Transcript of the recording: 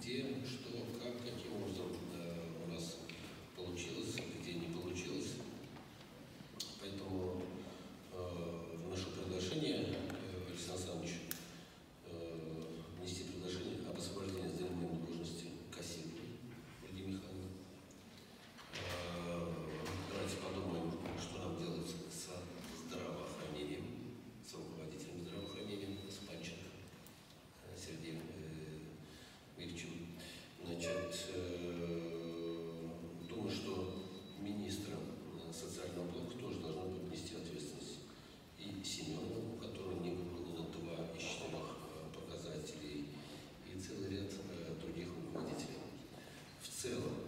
где, что, как, каким образом у нас получилось, где не получилось. Поэтому вношу приглашение, Александр Александрович, внести предложение об освобождении с занимаемой должности Кассировой Ольги Михайловны. Давайте подумаем, что нам делать со здравоохранением, с руководителем здравоохранения, с Панченко Сергеем Викторовичем. Значит, думаю, что министром социального блока тоже должно быть нести ответственность. И Семенову, у которого не выполнено 2 из 4 показателей, и целый ряд других руководителей. В целом,